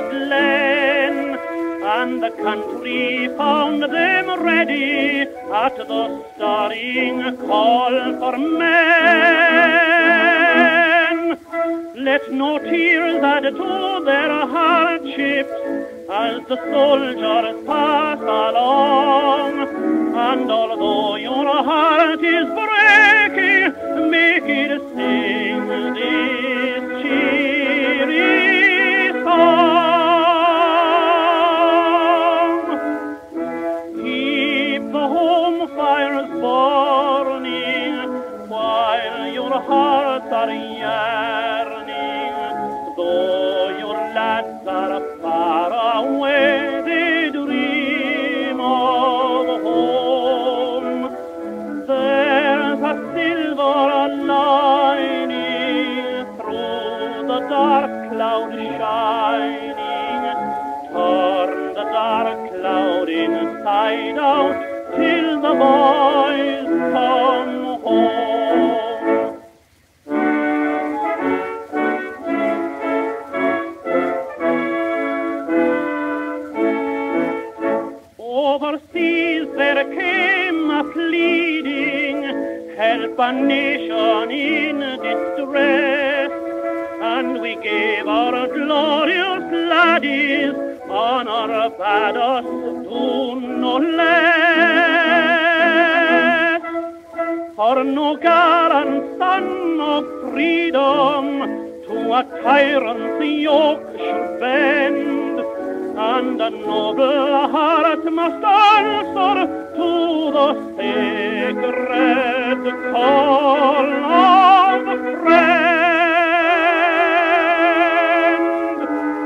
glen, and the country found them ready at the stirring call for men. Let no tears add to their hardships as the soldiers pass along, and although your heart is breaking, make it sing this cheery song. Keep the home fires burning while your hearts are yearning, though your lads are far away, they dream of home. There's a silver lining through the dark cloud shining. Turn the dark cloud inside out till the boys come home. Overseas there came a pleading, help a nation in distress, and we gave our glorious laddies honor bade us do no less. For no gallant son of freedom to a tyrant's yoke should bend, and a noble heart must answer to the sacred call of a friend.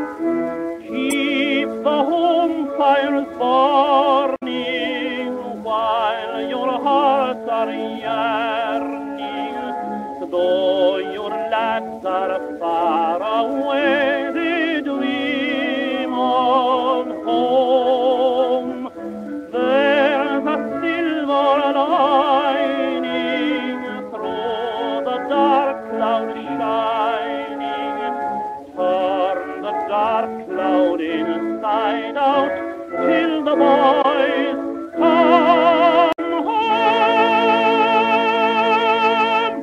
Keep the home fires burning while your hearts are yearning, though your lads are far away, they dream of home. There's a silver lining through the dark cloud shining. Turn the dark cloud inside out till the boys come home.